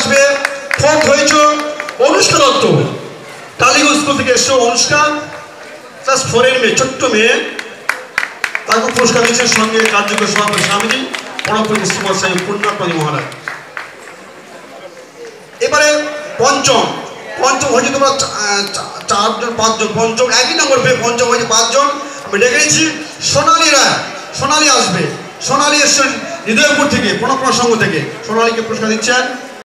আসবে ফোর্থ হয়েছে অনুষ্কা দত্ত, টালিগঞ্জ স্কুল থেকে এসছো অনুষ্কা, ক্লাস 4 এর মেয়ে, ছোট্ট মেয়ে। তাকে পুরস্কার দিচ্ছেন সঙ্গে কার্যকর সভাপতি স্বামীজি পরমপুর শ্রীমৎ স্বামী পুণ্যাত্মজি মহারাজ। এবারে পঞ্চম হয়েছে তোমরা 4 জন 5 জন, পঞ্চম একই নম্বর পেয়ে পঞ্চম হয়েছে 5 জন। আমি ডেকে নিচ্ছি সোনালী রায়, সোনালী আসবে, সোনালী এসছেন হৃদয়পুর থেকে, প্রণব সংঘ থেকে। সোনালীকে পুরস্কার দিচ্ছেন